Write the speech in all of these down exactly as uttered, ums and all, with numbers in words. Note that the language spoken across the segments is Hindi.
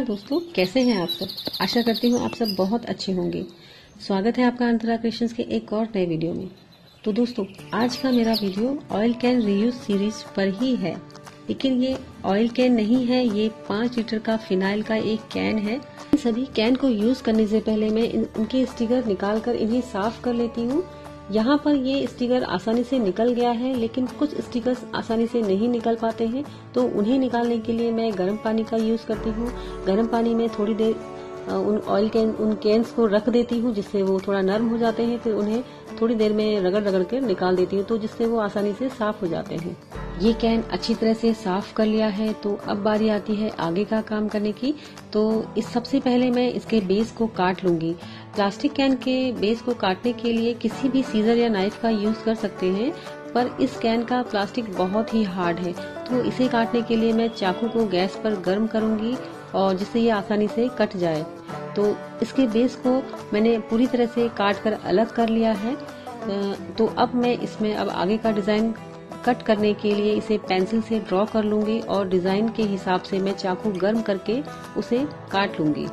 दोस्तों, कैसे हैं आप सब। आशा करती हूँ आप सब बहुत अच्छे होंगे। स्वागत है आपका अंतरा क्रिएशंस के एक और नए वीडियो में। तो दोस्तों, आज का मेरा video oil can reuse series पर ही है, लेकिन ये ऑयल कैन नहीं है, ये पाँच लीटर का फिनाइल का एक कैन है। इन सभी कैन को यूज करने से पहले मैं इन, इनके स्टिकर निकाल कर इन्हें साफ कर लेती हूँ। यहाँ पर ये स्टिकर आसानी से निकल गया है, लेकिन कुछ स्टिकर्स आसानी से नहीं निकल पाते हैं, तो उन्हें निकालने के लिए मैं गर्म पानी का यूज करती हूँ। गर्म पानी में थोड़ी देर उन ऑयल कैन उन कैन्स को रख देती हूँ, जिससे वो थोड़ा नरम हो जाते हैं। फिर उन्हें थोड़ी देर में रगड़ रगड़ कर निकाल देती हूँ, तो जिससे वो आसानी से साफ हो जाते हैं। ये कैन अच्छी तरह से साफ कर लिया है, तो अब बारी आती है आगे का काम करने की। तो इस सबसे पहले मैं इसके बेस को काट लूंगी। प्लास्टिक कैन के बेस को काटने के लिए किसी भी सीजर या नाइफ का यूज कर सकते हैं, पर इस कैन का प्लास्टिक बहुत ही हार्ड है, तो इसे काटने के लिए मैं चाकू को गैस पर गर्म करूंगी और जिससे ये आसानी से कट जाए। तो इसके बेस को मैंने पूरी तरह से काट कर अलग कर लिया है। तो अब मैं इसमें अब आगे का डिजाइन कट करने के लिए इसे पेंसिल से ड्रॉ कर लूंगी और डिजाइन के हिसाब से मैं चाकू गर्म करके उसे काट लूंगी।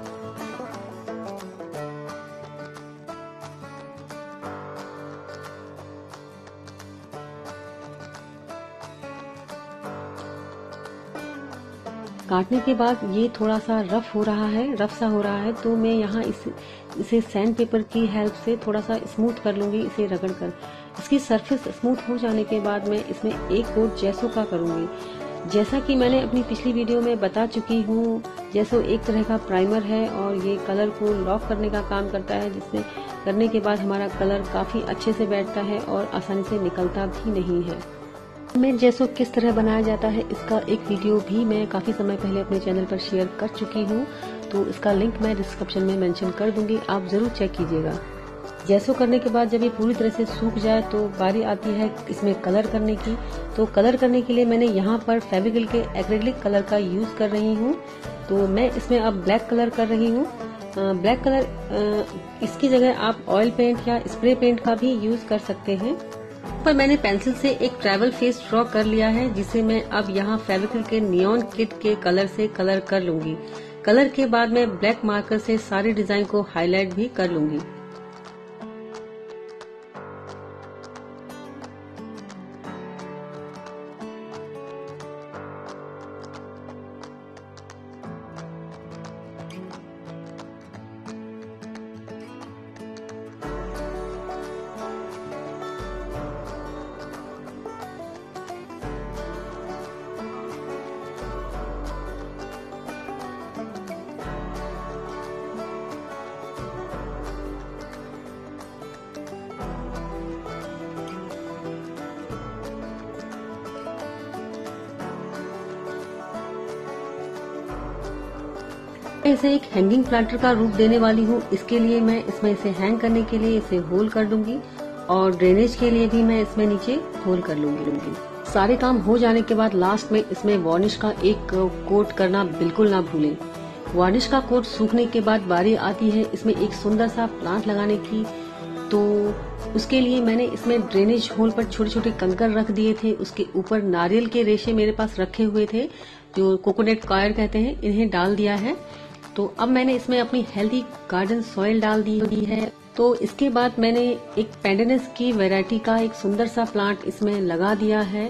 काटने के बाद ये थोड़ा सा रफ हो रहा है, रफ सा हो रहा है, तो मैं यहाँ इस, इसे सैंड पेपर की हेल्प से थोड़ा सा स्मूथ कर लूंगी, इसे रगड़ कर। इसकी सरफेस स्मूथ हो जाने के बाद मैं इसमें एक कोट जैसो का करूंगी। जैसा कि मैंने अपनी पिछली वीडियो में बता चुकी हूँ, जैसो एक तरह का प्राइमर है और ये कलर को लॉक करने का काम करता है, जिससे करने के बाद हमारा कलर काफी अच्छे से बैठता है और आसानी से निकलता भी नहीं है। मैं जैसो किस तरह बनाया जाता है, इसका एक वीडियो भी मैं काफी समय पहले अपने चैनल पर शेयर कर चुकी हूँ, तो इसका लिंक मैं डिस्क्रिप्शन में मेंशन कर दूंगी, आप जरूर चेक कीजिएगा। जैसो करने के बाद जब ये पूरी तरह से सूख जाए तो बारी आती है इसमें कलर करने की। तो कलर करने के लिए मैंने यहाँ पर फेविक्रिल के एक्रिलिक कलर का यूज कर रही हूँ। तो मैं इसमें अब ब्लैक कलर कर रही हूँ। ब्लैक कलर इसकी जगह आप ऑयल पेंट या स्प्रे पेंट का भी यूज कर सकते हैं। पर मैंने पेंसिल से एक ट्रैवल फेस ड्रॉ कर लिया है, जिसे मैं अब यहाँ फेविक्रिल के नियॉन किट के कलर से कलर कर लूंगी। कलर के बाद मैं ब्लैक मार्कर से सारे डिजाइन को हाईलाइट भी कर लूंगी। इसे एक हैंगिंग प्लांटर का रूप देने वाली हूँ। इसके लिए मैं इसमें इसे हैंग करने के लिए इसे होल कर दूंगी और ड्रेनेज के लिए भी मैं इसमें नीचे होल कर लूंगी लूंगी सारे काम हो जाने के बाद लास्ट में इसमें वार्निश का एक कोट करना बिल्कुल ना भूलें। वार्निश का कोट सूखने के बाद बारी आती है इसमें एक सुंदर सा प्लांट लगाने की। तो उसके लिए मैंने इसमें ड्रेनेज होल पर छोटे छोटे कंकर रख दिए थे, उसके ऊपर नारियल के रेशे मेरे पास रखे हुए थे, जो कोकोनट कॉयर कहते हैं, इन्हें डाल दिया है। तो अब मैंने इसमें अपनी हेल्दी गार्डन सॉइल डाल दी है। तो इसके बाद मैंने एक पेंडेनस की वैरायटी का एक सुंदर सा प्लांट इसमें लगा दिया है।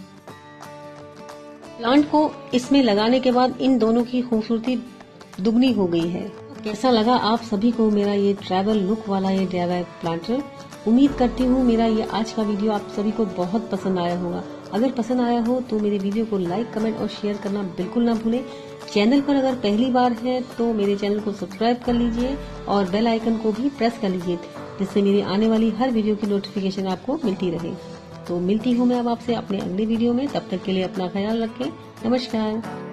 प्लांट को इसमें लगाने के बाद इन दोनों की खूबसूरती दुगनी हो गई है। कैसा लगा आप सभी को मेरा ये ट्रैवल लुक वाला ये डी आई वाई प्लांटर। उम्मीद करती हूँ मेरा ये आज का वीडियो आप सभी को बहुत पसंद आया होगा। अगर पसंद आया हो तो मेरे वीडियो को लाइक, कमेंट और शेयर करना बिल्कुल ना भूलें। चैनल पर अगर पहली बार है तो मेरे चैनल को सब्सक्राइब कर लीजिए और बेल आइकन को भी प्रेस कर लीजिए, जिससे मेरी आने वाली हर वीडियो की नोटिफिकेशन आपको मिलती रहे। तो मिलती हूँ मैं अब आपसे अपने अगले वीडियो में। तब तक के लिए अपना ख्याल रखें। नमस्कार।